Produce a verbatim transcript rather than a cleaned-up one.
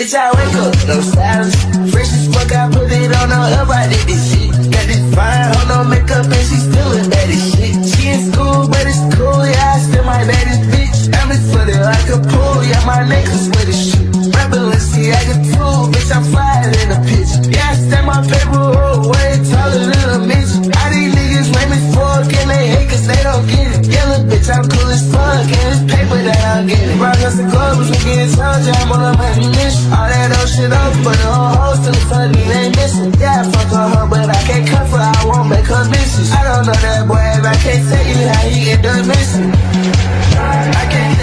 Bitch, I wake up, no silence. Fresh as fuck, I put it on her up, I did this shit. Got this fine, hold no makeup, and she still a bad as shit. She in school, but it's cool, yeah, I still my baddest bitch. I'm just footed like a pool, yeah, my necklace with a shit. Rapping, let's see, I can tool, bitch, I'm flying in the pitch. Yeah, I stand my paper roll, way taller than a bitch. All these niggas lame as fuck, and they hate cause they don't get it. Yeah, little bitch, I'm cool as fuck, and it's paper that I'm getting. Brought us the clubs, we getting charged, I'm on a money mission. All that old shit up, but the whole host to the funny, they missing. Yeah, I fuck on her, but I can't cut for her, I won't make her misses. I don't know that boy, and I can't tell you how he end up missing. I can't